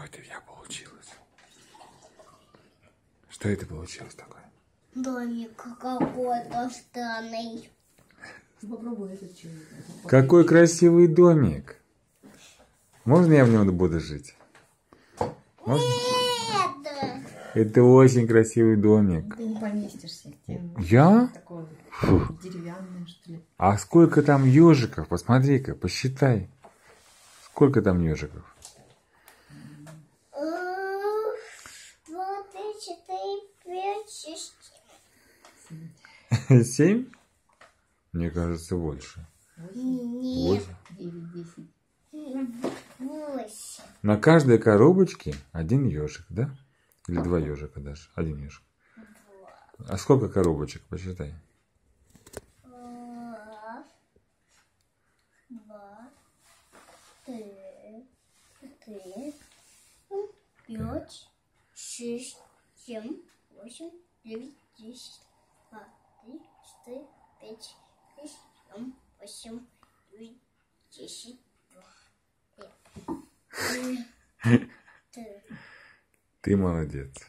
это у тебя получилось? Что это получилось такое? Домик какой-то странный. Попробуй этот человек. Какой красивый домик. Можно я в нем буду жить? Можно? Нет! Это очень красивый домик. Ты не поместишься. Я? Такой деревянный, что ли. А сколько там ежиков? Посмотри-ка, посчитай. Сколько там ежиков? 2, 3, 4, 5, 6. 7? Мне кажется, больше. Нет. 9, 10. 8. На каждой коробочке один ежик, да? Или 2 ежика даже? Один ежик. А сколько коробочек? Посчитай. 2, 3, 4, 5, 6, 7, 8, 9, 10, 2, 3, 4, 5, 6, 7, 8, 9, 10, 2, 3. Ты молодец.